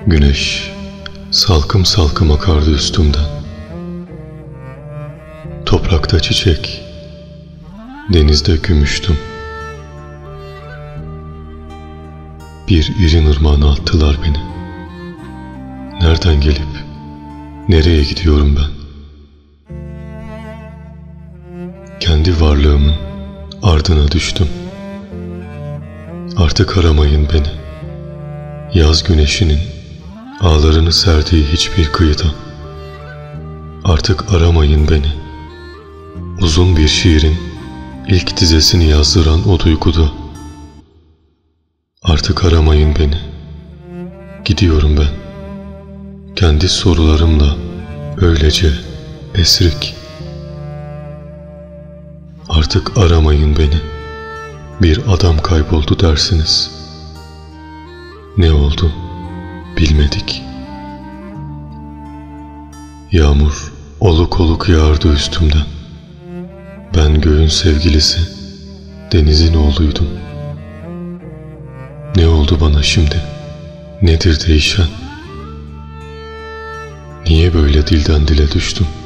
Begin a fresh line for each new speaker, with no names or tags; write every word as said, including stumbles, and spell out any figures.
Güneş salkım salkım akardı üstümden. Toprakta çiçek, denizde gümüştüm. Bir irin ırmağına attılar beni. Nereden gelip nereye gidiyorum ben? Kendi varlığımın ardına düştüm. Artık aramayın beni. Yaz güneşinin ağlarını serdiği hiçbir kıyıda. Artık aramayın beni. Uzun bir şiirin ilk dizesini yazdıran o duyguda. Artık aramayın beni. Gidiyorum ben. Kendi sorularımla öylece esrik. Artık aramayın beni. Bir adam kayboldu dersiniz. Ne oldu bilmedik. Yağmur oluk oluk yağardı üstümden. Ben göğün sevgilisi, denizin oğluydum. Ne oldu bana şimdi? Nedir değişen? Niye böyle dilden dile düştüm?